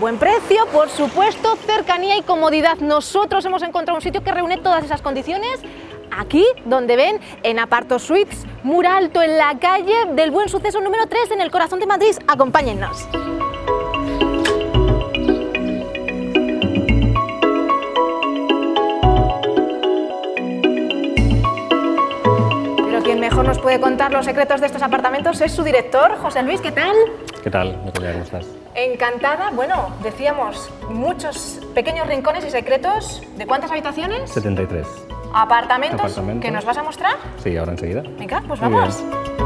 buen precio, por supuesto, cercanía y comodidad. Nosotros hemos encontrado un sitio que reúne todas esas condiciones. Aquí, donde ven, en Aparto Suites, Muralto, en la calle del Buen Suceso número 3, en el corazón de Madrid. Acompáñennos. Pero quien mejor nos puede contar los secretos de estos apartamentos es su director, José Luis. ¿Qué tal? ¿Qué tal, Natalia? ¿Cómo estás? Encantada. Bueno, decíamos, muchos pequeños rincones y secretos. ¿De cuántas habitaciones? 73. ¿Apartamentos? ¿Que nos vas a mostrar? Sí, ahora enseguida. Venga, pues Muy vamos.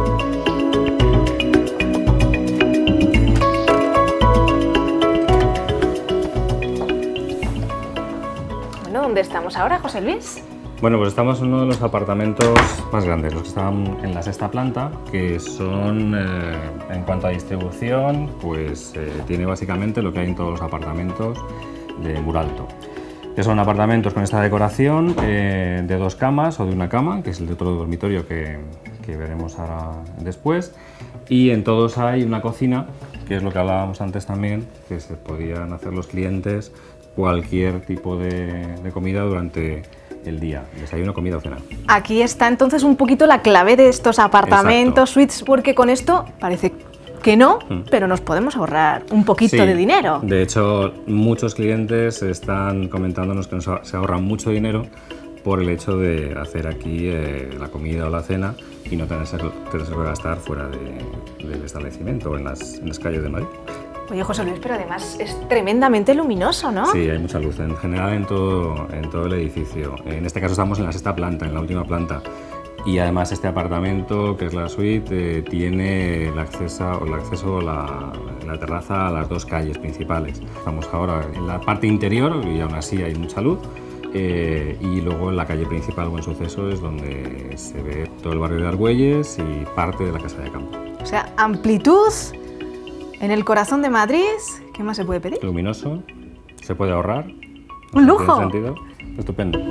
Bueno, ¿dónde estamos ahora, José Luis? Bueno, pues estamos en uno de los apartamentos más grandes, los que están en la sexta planta, que son, en cuanto a distribución, pues tiene básicamente lo que hay en todos los apartamentos de Muralto. Que son apartamentos con esta decoración de 2 camas o de una cama, que es el de otro dormitorio que veremos ahora después, y en todos hay una cocina, que es lo que hablábamos antes también, que se podían hacer los clientes cualquier tipo de comida durante el día, desayuno, comida o cena. Aquí está entonces un poquito la clave de estos apartamentos, Exacto. Suites, porque con esto parece que no, pero nos podemos ahorrar un poquito de dinero. De hecho, muchos clientes están comentándonos que se ahorran mucho dinero por el hecho de hacer aquí la comida o la cena y no tenerse que gastar fuera del establecimiento o en las calles de Madrid. Oye, José Luis, pero además es tremendamente luminoso, ¿no? Sí, hay mucha luz, en general en todo el edificio. En este caso estamos en la sexta planta, en la última planta. Y además este apartamento, que es la suite, tiene el acceso a la terraza a las 2 calles principales. Estamos ahora en la parte interior y aún así hay mucha luz. Y luego en la calle principal, Buen Suceso, es donde se ve todo el barrio de Argüelles y parte de la Casa de Campo. O sea, amplitud en el corazón de Madrid. ¿Qué más se puede pedir? Luminoso, se puede ahorrar. ¡Un lujo! ¿Tiene sentido? Estupendo.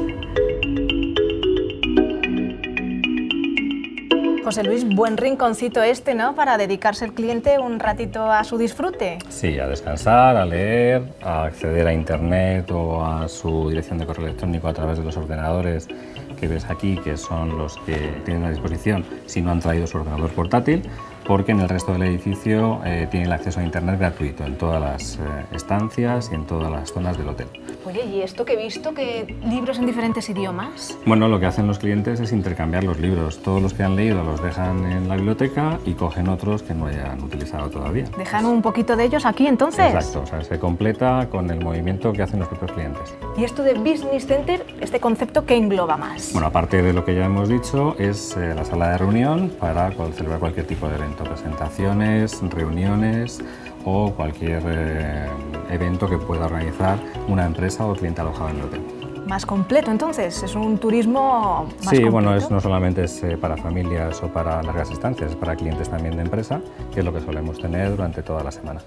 José Luis, buen rinconcito este, ¿no? Para dedicarse el cliente un ratito a su disfrute. Sí, a descansar, a leer, a acceder a internet o a su dirección de correo electrónico a través de los ordenadores que ves aquí, que son los que tienen a disposición si no han traído su ordenador portátil, porque en el resto del edificio tiene el acceso a internet gratuito en todas las estancias y en todas las zonas del hotel. Oye, ¿y esto que he visto, que libros en diferentes idiomas? Bueno, lo que hacen los clientes es intercambiar los libros. Todos los que han leído los dejan en la biblioteca y cogen otros que no hayan utilizado todavía. ¿Dejan un poquito de ellos aquí entonces? Exacto, o sea, se completa con el movimiento que hacen los propios clientes. ¿Y esto de Business Center, este concepto, qué engloba más? Bueno, aparte de lo que ya hemos dicho, es la sala de reunión para celebrar cualquier tipo de evento, presentaciones, reuniones o cualquier evento que pueda organizar una empresa o cliente alojado en el hotel. Más completo, entonces, es un turismo más Sí, completo. bueno, no solamente es para familias o para largas estancias, es para clientes también de empresa, que es lo que solemos tener durante toda la semana.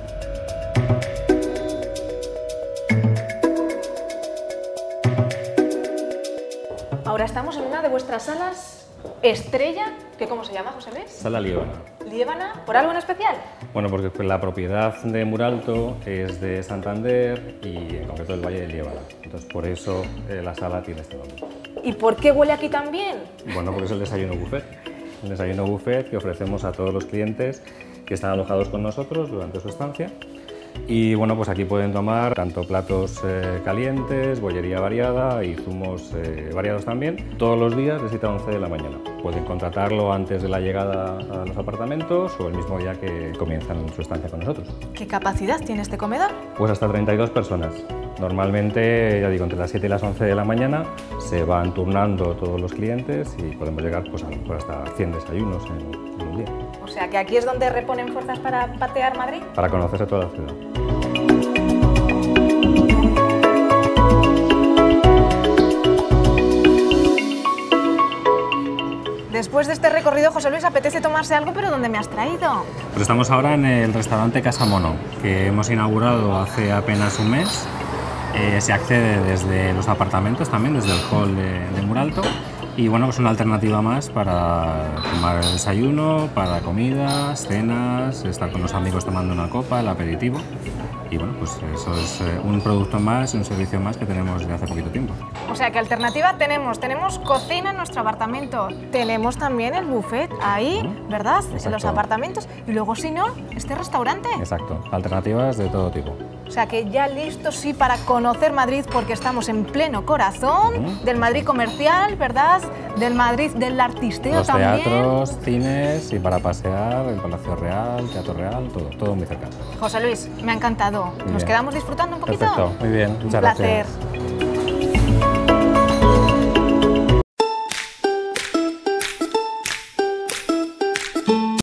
Ahora estamos en una de vuestras salas estrella, que ¿cómo se llama, José Luis? Sala Liébana. ¿Liébana? ¿Por algo en especial? Bueno, porque la propiedad de Muralto es de Santander y en concreto del Valle de Liébana. Entonces, por eso la sala tiene este nombre. ¿Y por qué huele aquí tan bien? Bueno, porque es el desayuno buffet. El desayuno buffet que ofrecemos a todos los clientes que están alojados con nosotros durante su estancia. Y bueno, pues aquí pueden tomar tanto platos calientes, bollería variada y zumos variados también, todos los días de 7 a 11 de la mañana. Pueden contratarlo antes de la llegada a los apartamentos o el mismo día que comienzan su estancia con nosotros. ¿Qué capacidad tiene este comedor? Pues hasta 32 personas. Normalmente, ya digo, entre las 7 y las 11 de la mañana se van turnando todos los clientes y podemos llegar pues, a lo mejor hasta 100 desayunos en un día. O sea, que aquí es donde reponen fuerzas para patear Madrid. Para conocerse toda la ciudad. Después de este recorrido, José Luis, apetece tomarse algo, pero ¿dónde me has traído? Pues estamos ahora en el restaurante Casa Mono, que hemos inaugurado hace apenas un mes. Se accede desde los apartamentos también, desde el hall de Muralto. Y bueno, pues una alternativa más para tomar el desayuno, para comidas, cenas, estar con los amigos tomando una copa, el aperitivo. Y bueno, pues eso es un producto más, un servicio más que tenemos desde hace poquito tiempo. O sea, ¿qué alternativa tenemos? Tenemos cocina en nuestro apartamento, tenemos también el buffet ahí, ¿verdad? Exacto. En los apartamentos. Y luego, si no, este restaurante. Exacto, alternativas de todo tipo. O sea, que ya listos sí para conocer Madrid, porque estamos en pleno corazón del Madrid comercial, ¿verdad? Del Madrid del artisteo Los también. teatros, cines y para pasear, el Palacio Real, Teatro Real, todo muy cerca. José Luis, me ha encantado. Muy ¿Nos bien. quedamos disfrutando un poquito? Perfecto, muy bien, muchas Un placer. gracias.